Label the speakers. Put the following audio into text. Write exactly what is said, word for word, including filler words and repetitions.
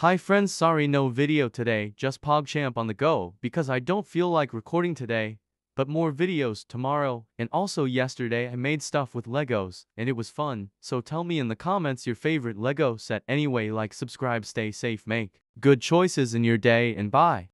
Speaker 1: Hi friends, sorry no video today, just POGCHAMP on the go because I don't feel like recording today, but more videos tomorrow. And also yesterday I made stuff with Legos and it was fun, so tell me in the comments your favorite Lego set. Anyway, like, subscribe, stay safe, make good choices in your day, and bye.